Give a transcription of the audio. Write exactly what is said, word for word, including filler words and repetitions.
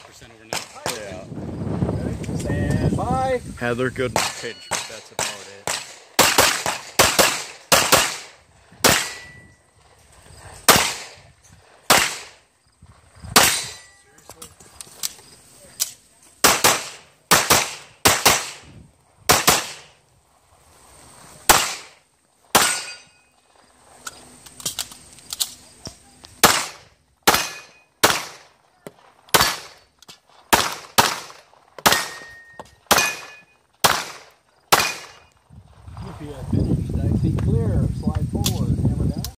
percent overnight. Yeah. Stand by. Heather good in a pinch, but that's about it. If you had been